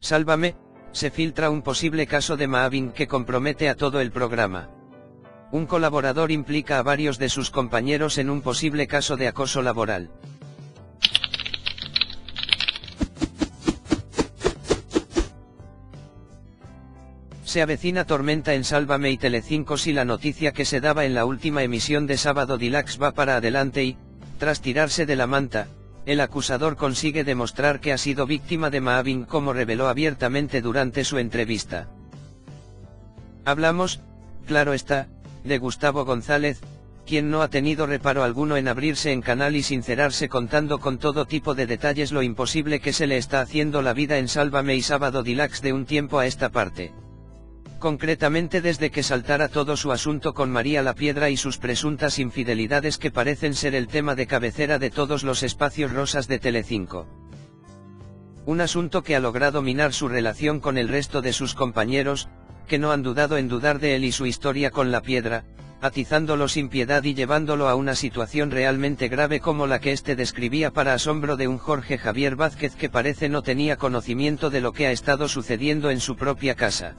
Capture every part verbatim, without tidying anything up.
Sálvame, se filtra un posible caso de mobbing que compromete a todo el programa. Un colaborador implica a varios de sus compañeros en un posible caso de acoso laboral. Se avecina tormenta en Sálvame y Telecinco si la noticia que se daba en la última emisión de Sábado Deluxe va para adelante y, tras tirarse de la manta, el acusador consigue demostrar que ha sido víctima de mobbing como reveló abiertamente durante su entrevista. Hablamos, claro está, de Gustavo González, quien no ha tenido reparo alguno en abrirse en canal y sincerarse contando con todo tipo de detalles lo imposible que se le está haciendo la vida en Sálvame y Sábado Deluxe de un tiempo a esta parte. Concretamente desde que saltara todo su asunto con María La Piedra y sus presuntas infidelidades que parecen ser el tema de cabecera de todos los espacios rosas de Telecinco. Un asunto que ha logrado minar su relación con el resto de sus compañeros, que no han dudado en dudar de él y su historia con La Piedra, atizándolo sin piedad y llevándolo a una situación realmente grave como la que éste describía para asombro de un Jorge Javier Vázquez que parece no tenía conocimiento de lo que ha estado sucediendo en su propia casa.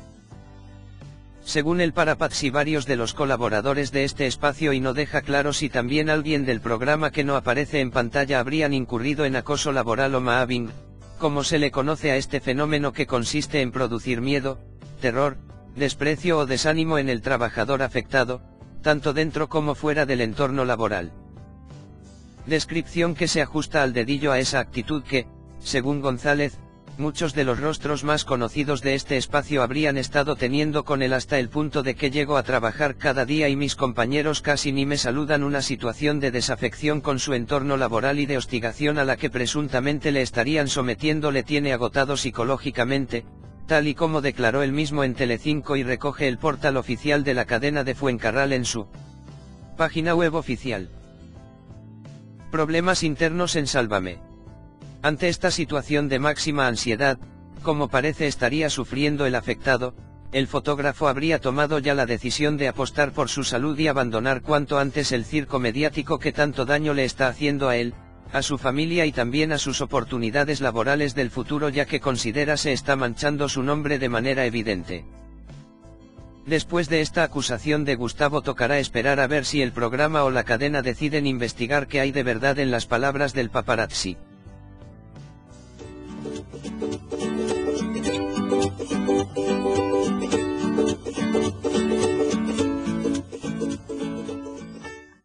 Según el Parapazzi, varios de los colaboradores de este espacio y no deja claro si también alguien del programa que no aparece en pantalla habrían incurrido en acoso laboral o mobbing, como se le conoce a este fenómeno que consiste en producir miedo, terror, desprecio o desánimo en el trabajador afectado, tanto dentro como fuera del entorno laboral. Descripción que se ajusta al dedillo a esa actitud que, según González, muchos de los rostros más conocidos de este espacio habrían estado teniendo con él hasta el punto de que llego a trabajar cada día y mis compañeros casi ni me saludan, una situación de desafección con su entorno laboral y de hostigación a la que presuntamente le estarían sometiendo le tiene agotado psicológicamente, tal y como declaró él mismo en Telecinco y recoge el portal oficial de la cadena de Fuencarral en su página web oficial. Problemas internos en Sálvame. Ante esta situación de máxima ansiedad, como parece estaría sufriendo el afectado, el fotógrafo habría tomado ya la decisión de apostar por su salud y abandonar cuanto antes el circo mediático que tanto daño le está haciendo a él, a su familia y también a sus oportunidades laborales del futuro, ya que considera se está manchando su nombre de manera evidente. Después de esta acusación de Gustavo tocará esperar a ver si el programa o la cadena deciden investigar qué hay de verdad en las palabras del paparazzi.